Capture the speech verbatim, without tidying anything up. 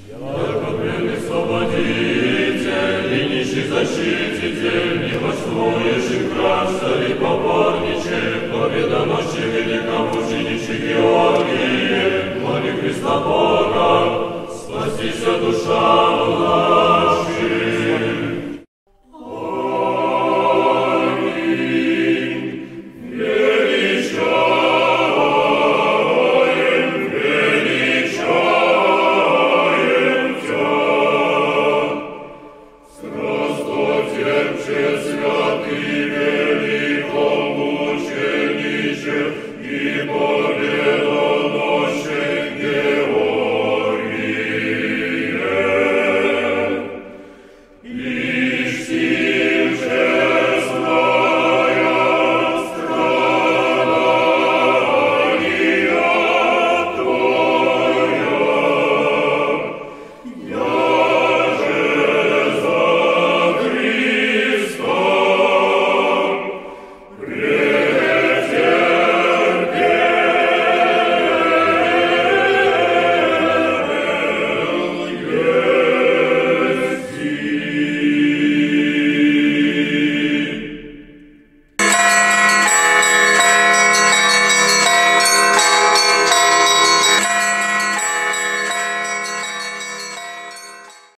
Яко свободитель и нищий защититель, не воствуешь и красали поборниче, победоносче великомучениче Георгие, моли Христа Бога, спасися душа